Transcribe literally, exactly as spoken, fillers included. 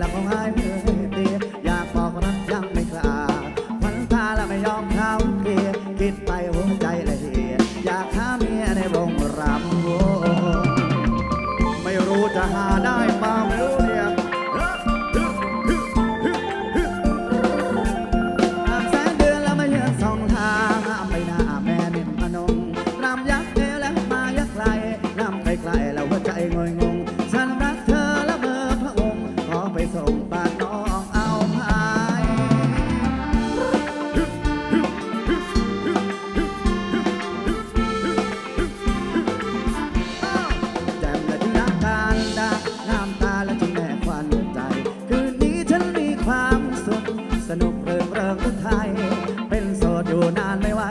แล้วก็หายมือตีอยากบอกรักยังไม่กล้าพันตาแล้วไม่ยอมเข้าเคลียร์คิดไปหัวใจละเอียดอยากหาเมียในวงรำวงไม่รู้จะหาได้มาไม่รู้เนี่ยห้ามแสนเดือนแล้วมาเยือนสองทางห้ามไปหน้าแม่นิ่มพนมรำยักษ์เอวแล้วมายักษ์ไกลรำไกลๆแล้วหัวใจงอยงงฉันรักเธอและเบอร์พระองค์ขอไปส่งบ้านน้องเอาพายแจ่มและที่รักการดาน้ำตาและที่แม่ควันใจคืนนี้ฉันมีความสุขสนุกเริงเริงทุกไทยเป็นโสดอยู่นานไม่ไหว